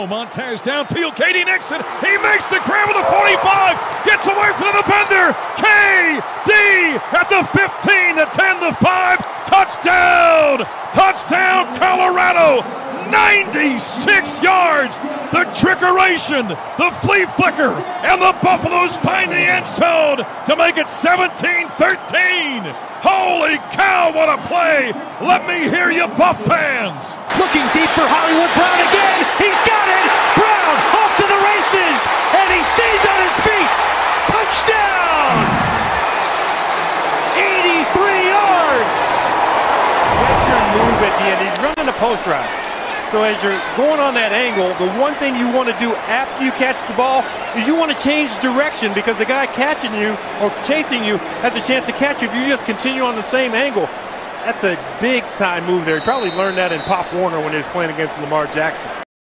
Montez downfield, Katie Nixon, he makes the grab with the 45, gets away from the defender, KD at the 15, the 10, the 5, touchdown! Touchdown, Colorado! 96 yards! The trickeration, the flea flicker, and the Buffaloes find the end zone to make it 17-13. Holy cow, what a play! Let me hear you, Buff fans! Looking deep for Hollywood Brown again. He's got it. Brown off to the races, and he stays on his feet. Touchdown! 83 yards. Western move at the end. He's running a post route. So as you're going on that angle, the one thing you want to do after you catch the ball is you want to change direction, because the guy catching you or chasing you has a chance to catch you if you just continue on the same angle. That's a big time move there. He probably learned that in Pop Warner when he was playing against Lamar Jackson.